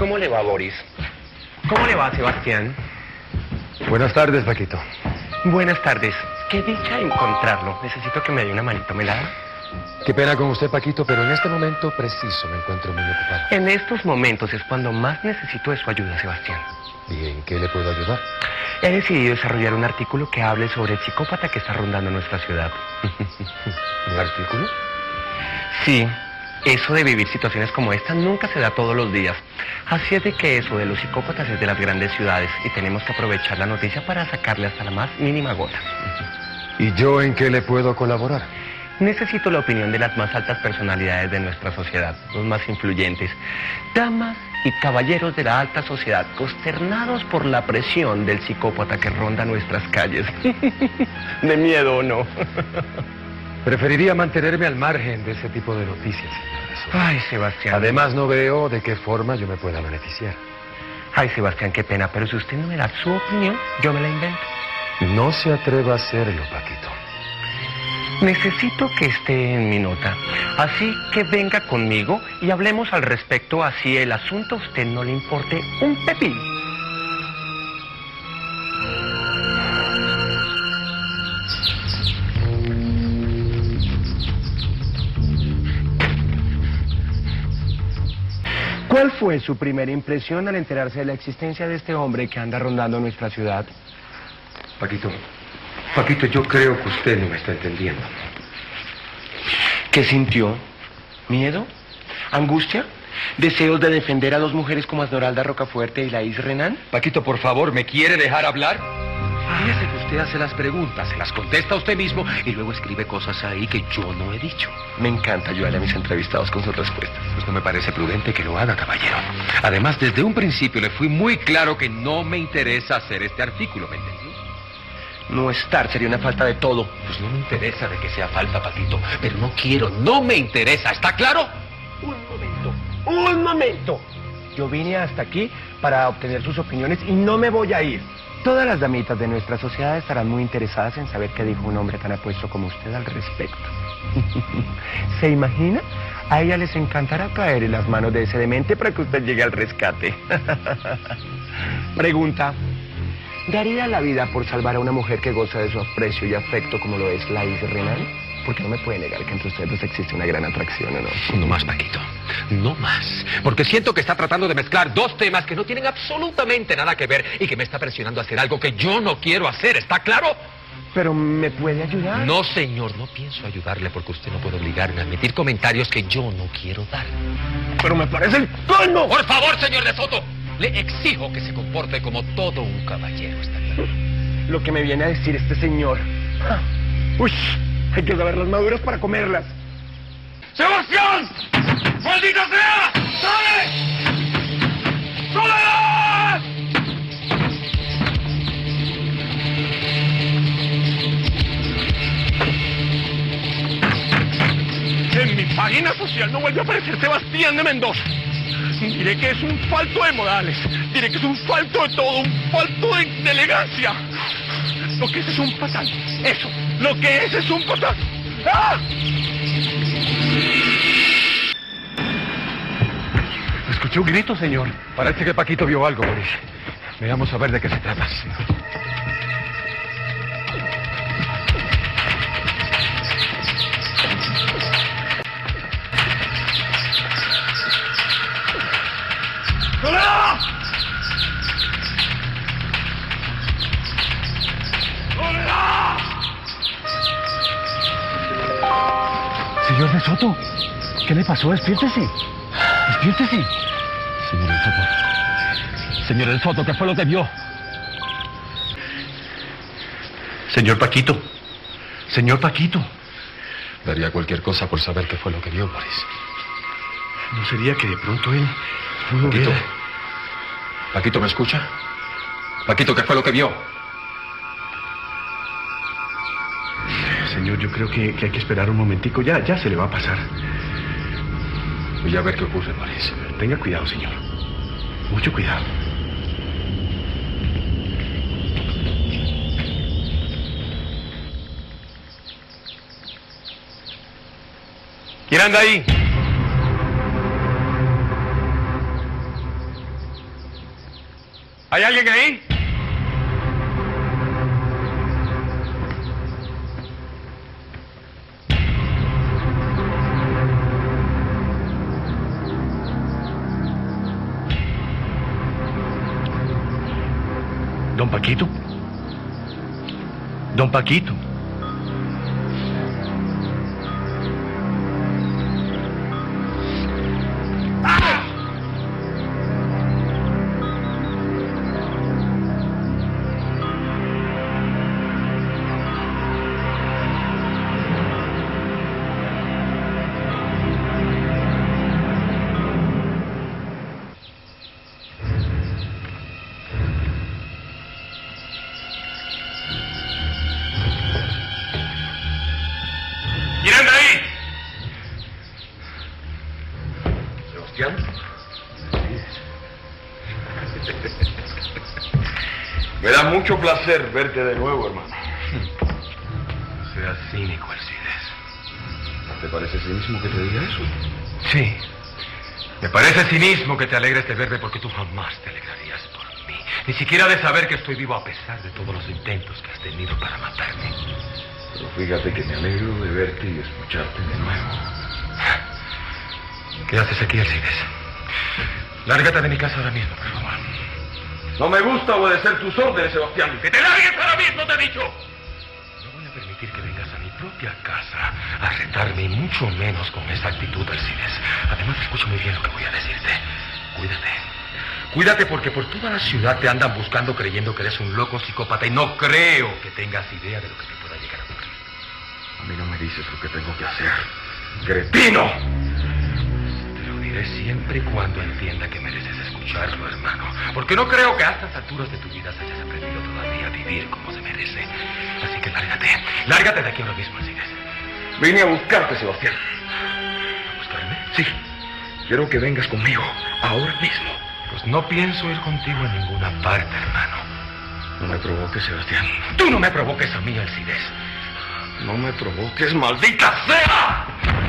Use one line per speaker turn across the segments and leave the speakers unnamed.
¿Cómo le va, Boris? ¿Cómo le va, Sebastián?
Buenas tardes, Paquito.
Buenas tardes. Qué dicha encontrarlo. Necesito que me dé una manito, ¿me la da?
Qué pena con usted, Paquito, pero en este momento preciso me encuentro muy ocupado.
En estos momentos es cuando más necesito de su ayuda, Sebastián.
¿Y en qué le puedo ayudar?
He decidido desarrollar un artículo que hable sobre el psicópata que está rondando nuestra ciudad.
¿Un artículo?
Sí, eso de vivir situaciones como esta nunca se da todos los días. Así es de que eso de los psicópatas es de las grandes ciudades y tenemos que aprovechar la noticia para sacarle hasta la más mínima gota.
¿Y yo en qué le puedo colaborar?
Necesito la opinión de las más altas personalidades de nuestra sociedad, los más influyentes. Damas y caballeros de la alta sociedad, consternados por la presión del psicópata que ronda nuestras calles. ¿De miedo o no?
Preferiría mantenerme al margen de ese tipo de noticias, señor.
Ay, Sebastián.
Además, no veo de qué forma yo me pueda beneficiar.
Ay, Sebastián, qué pena, pero si usted no me da su opinión, yo me la invento.
No se atreva a hacerlo, Paquito.
Necesito que esté en mi nota. Así que venga conmigo y hablemos al respecto, así el asunto a usted no le importe un pepino. ¿Cuál fue su primera impresión al enterarse de la existencia de este hombre que anda rondando nuestra ciudad?
Paquito, yo creo que usted no me está entendiendo.
¿Qué sintió? ¿Miedo? ¿Angustia? ¿Deseos de defender a dos mujeres como Esmeralda Rocafuerte y Laís Renan?
Paquito, por favor, ¿me quiere dejar hablar? Fíjese que usted hace las preguntas, se las contesta usted mismo y luego escribe cosas ahí que yo no he dicho.
Me encanta ayudar a mis entrevistados con sus respuestas.
Pues no me parece prudente que lo haga, caballero. Además, desde un principio le fui muy claro que no me interesa hacer este artículo, ¿me entendió?
No estar sería una falta de todo.
Pues no me interesa de que sea falta, Paquito, pero no quiero, no me interesa, ¿está claro?
Un momento. Yo vine hasta aquí para obtener sus opiniones y no me voy a ir. Todas las damitas de nuestra sociedad estarán muy interesadas en saber qué dijo un hombre tan apuesto como usted al respecto. ¿Se imagina? A ella les encantará caer en las manos de ese demente para que usted llegue al rescate. Pregunta. ¿Daría la vida por salvar a una mujer que goza de su aprecio y afecto como lo es Laís Renan? Porque no me puede negar que entre ustedes existe una gran atracción, ¿o no?
No más, Paquito. No más. Porque siento que está tratando de mezclar dos temas que no tienen absolutamente nada que ver y que me está presionando a hacer algo que yo no quiero hacer. ¿Está claro?
¿Pero me puede ayudar?
No, señor. No pienso ayudarle porque usted no puede obligarme a admitir comentarios que yo no quiero dar.
Pero me parece el colmo.
Por favor, señor de Soto. Le exijo que se comporte como todo un caballero. ¿Está claro?
Lo que me viene a decir este señor. Uy. Hay que saber las maduras para comerlas.
¡Sebastián! ¡Maldita sea! ¡Sale! ¡Soledad!
En mi página social no vuelve a aparecer Sebastián de Mendoza. Diré que es un falto de modales. Diré que es un falto de todo, un falto de elegancia. Lo que es un patán. Eso. Lo que es un patán. ¡Ah!
Escuché un grito, señor. Parece que Paquito vio algo, Boris. Veamos a ver de qué se trata.
¡Soledad!
Señor de Soto, ¿qué le pasó? Despiértese. Despiértese. Señor del Soto. Señor del Soto, ¿qué fue lo que vio? Señor Paquito. Señor Paquito. Daría cualquier cosa por saber qué fue lo que vio, Boris.
¿No sería que de pronto él pudo
Paquito.
ver?
Paquito, ¿me escucha? Paquito, ¿qué fue lo que vio?
Señor, yo creo que hay que esperar un momentico. Ya se le va a pasar.
Voy a ver qué ocurre, Boris.
Tenga cuidado, señor. Mucho cuidado. ¿Quién anda ahí?
¿Hay alguien ahí?
Don Paquito. Don Paquito.
Me da mucho placer verte de nuevo, hermano.
No seas cínico, Alcides.
¿Te parece cinismo que te diga eso?
Sí. Me parece cinismo que te alegres de verme porque tú jamás te alegrarías por mí. Ni siquiera de saber que estoy vivo a pesar de todos los intentos que has tenido para matarme.
Pero fíjate que me alegro de verte y escucharte de nuevo.
¿Qué haces aquí, Alcides? Lárgate de mi casa ahora mismo, por favor.
No me gusta obedecer tus órdenes, Sebastián.
¡Que te largues ahora mismo, te he dicho! No voy a permitir que vengas a mi propia casa a retarme, y mucho menos con esa actitud, Alcides. Además, escucha muy bien lo que voy a decirte. Cuídate. Cuídate porque por toda la ciudad te andan buscando creyendo que eres un loco psicópata y no creo que tengas idea de lo que te pueda llegar a ocurrir.
A mí no me dices lo que tengo que hacer. ¡Cretino!
Te lo diré siempre y cuando entienda que mereces escucharlo, hermano. Porque no creo que a estas alturas de tu vida hayas aprendido todavía a vivir como se merece. Así que lárgate. Lárgate de aquí ahora mismo, Alcides.
Vine a buscarte, Sebastián.
¿A buscarme?
Sí. Quiero que vengas conmigo, ahora mismo.
Pues no pienso ir contigo a ninguna parte, hermano.
No me provoques, Sebastián.
Tú no me provoques a mí, Alcides.
No me provoques, maldita sea.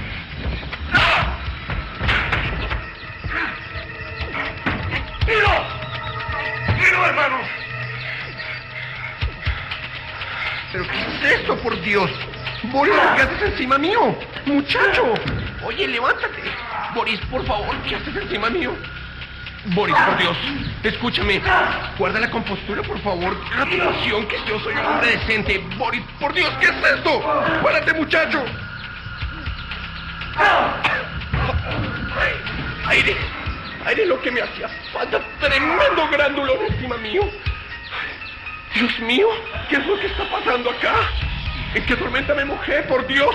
¡Tiro, hermano!
¿Pero qué es esto, por Dios? Boris, ¿qué haces encima mío? Muchacho. Oye, levántate. Boris, por favor, ¿qué haces encima mío? Boris, por Dios, escúchame. Guarda la compostura, por favor. A tu pasión, que yo soy un hombre decente. Boris, por Dios, ¿qué es esto? ¡Párate, muchacho! Aire. Aire, lo que me hacía falta. Tremendo gran dolor encima mío. Dios mío, ¿qué es lo que está pasando acá? ¿En qué tormenta me mojé, por Dios?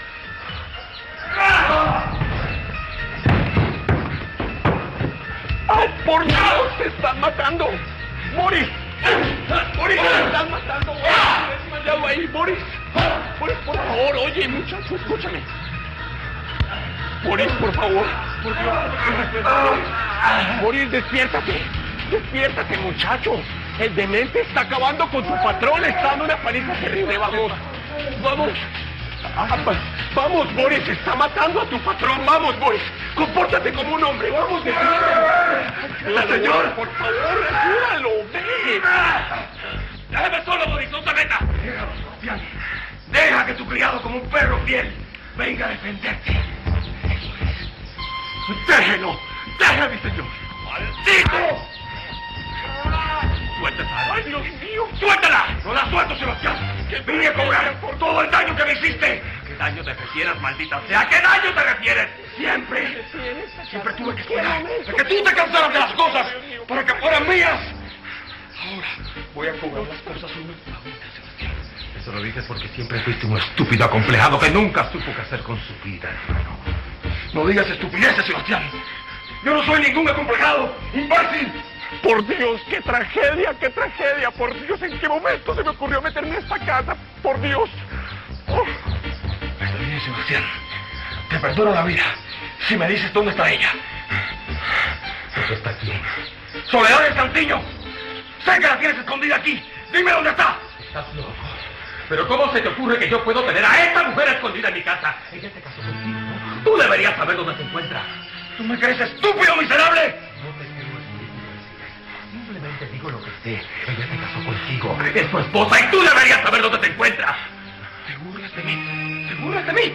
¡Oh, por Dios! ¡Te están matando! ¡Boris! ¡Boris, te están matando! ¡Boris, desmayado ahí! ¡Boris! ¡Boris, por favor! Oye, muchacho, escúchame. Boris, por favor. Por Dios. Boris, despiértate. Despiértate, muchacho. El demente está acabando con tu patrón. Le está dando una paliza terrible. Vamos. Vamos. Vamos, Boris. Está matando a tu patrón. Vamos, Boris. Compórtate como un hombre. Vamos, despiértate. Señor, por favor, ayúdalo. Ve.
¡Déjame solo, Boris! ¡No te metas!
Déjalo, Sebastián. Deja que tu criado, como un perro fiel, venga a defenderte. Eso es. Déjelo. Déjame, señor.
¡Maldito! ¡Suéltala!
¡Ay, Dios mío! ¡Suéltala! ¡No la suelto, Sebastián! ¡Que vine a cobrar por todo el daño que me hiciste!
¿A qué daño te refieres, maldita sea? ¿A qué daño te refieres?
Siempre tuve que esperar a que tú te cansaras de las cosas para que fueran mías. Ahora voy a cobrar las cosas una por una, Sebastián.
Eso lo dices porque siempre fuiste un estúpido acomplejado que nunca supo qué hacer con su vida, hermano.
No digas estupideces, Sebastián. Yo no soy ningún acomplejado, imbécil.
Por Dios, qué tragedia, qué tragedia. Por Dios, ¿en qué momento se me ocurrió meterme en esta casa? Por Dios. Oh.
Está bien, Sebastián. Te perdono la vida si me dices dónde está ella.
Eso está aquí.
Soledad del Santiño. Sé que la tienes escondida aquí. Dime dónde está.
Estás loco. Pero ¿cómo se te ocurre que yo puedo tener a esta mujer escondida en mi casa? Ella se casó contigo, ¿no? Tú deberías saber dónde se encuentra.
¿Tú me crees estúpido, miserable?
No te quiero estúpido, Alcides. Simplemente digo lo que casaste. Ella se casó contigo. Es tu esposa y tú deberías saber dónde se encuentra. ¿Te burlas de mí? ¿Te burlas de mí?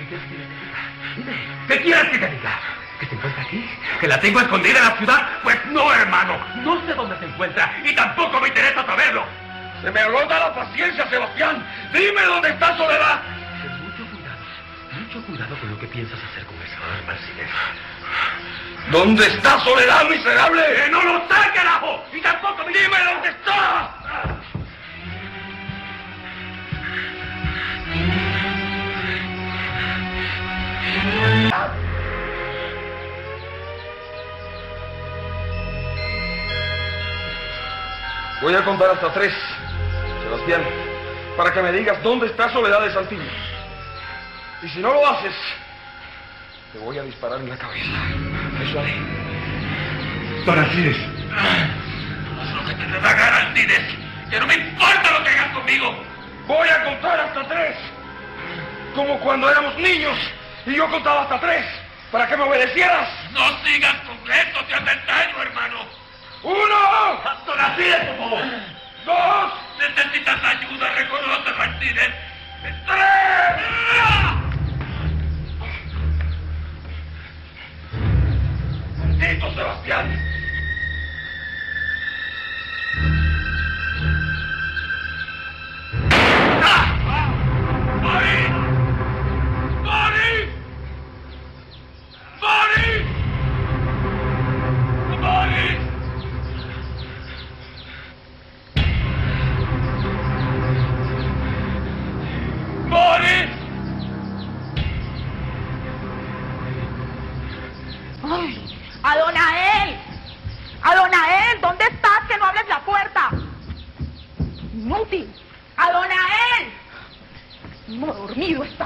¿Qué quieres que te diga? ¿Que se encuentra aquí? ¿Que la tengo escondida en la ciudad? Pues no, hermano. No sé dónde se encuentra y tampoco me interesa saberlo.
Se me agota la paciencia, Sebastián. Dime dónde está Soledad.
Ten mucho cuidado con lo que piensas hacer con esa arma, Alcides.
¿Dónde está Soledad, miserable?
¡Que no lo sé, carajo! Y tampoco me...
¡Dime dónde está! Voy a contar hasta 3, Sebastián, para que me digas dónde está Soledad de Santillo. Y si no lo haces, te voy a disparar en la cabeza. Eso haré.
Don Alcides. Haz lo que te da gana, Alcides. Que no me importa lo que hagas conmigo.
Voy a contar hasta 3. Como cuando éramos niños y yo contaba hasta 3 para que me obedecieras.
No sigas con esto, te hace daño, hermano.
1.
Don Alcides, por favor.
2.
Necesitas ayuda, reconoces, Alcides.
3. ¡Maldito Sebastián!
¡Boris! ¡Boris! ¡Boris! ¡Boris! ¡Boris!
¡Ay! ¡Adonai! ¡Adonai! ¿Dónde estás? Que no abres la puerta. Inútil. ¡Adonai! No, dormido está.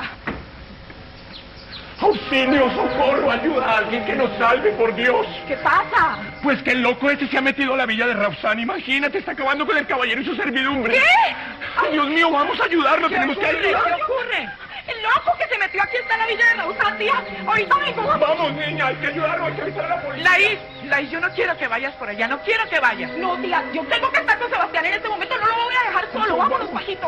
¡Auxilio, socorro! ¡Ayuda a alguien que nos salve, por Dios!
¿Qué pasa?
Pues que el loco este se ha metido a la villa de Rausán. Imagínate, está acabando con el caballero y su servidumbre.
¿Qué?
¡Ay, Dios mío, vamos a ayudarlo! ¡Tenemos que ayudar!
¿Qué ocurre? El loco que se metió aquí está en la villa de Rausán, tía. Ahorita vengo.
Vamos, niña, hay que ayudarlo, hay que avisar a la policía.
Laís, yo no quiero que vayas por allá, no quiero que vayas.
No, tía, yo tengo que estar con Sebastián en este momento. No lo voy a dejar solo. Vámonos, bajito.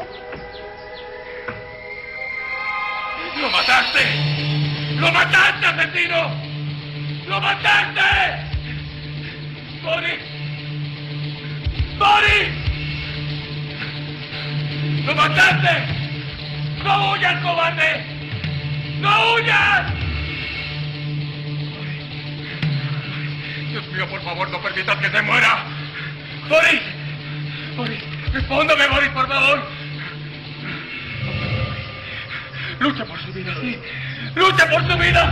¡Lo mataste! ¡Lo mataste, asesino! ¡Lo mataste! ¡Boris! ¡Boris! ¡Lo mataste! ¡No huyas, cobarde! ¡No huyas! Dios mío, por favor, no permitas que se muera. ¡Boris! ¡Boris! ¡Respóndeme, Boris, por favor! ¡Lucha por su vida, sí! ¡Lucha por su vida!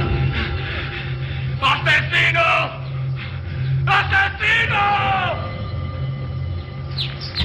¡Asesino! ¡Asesino!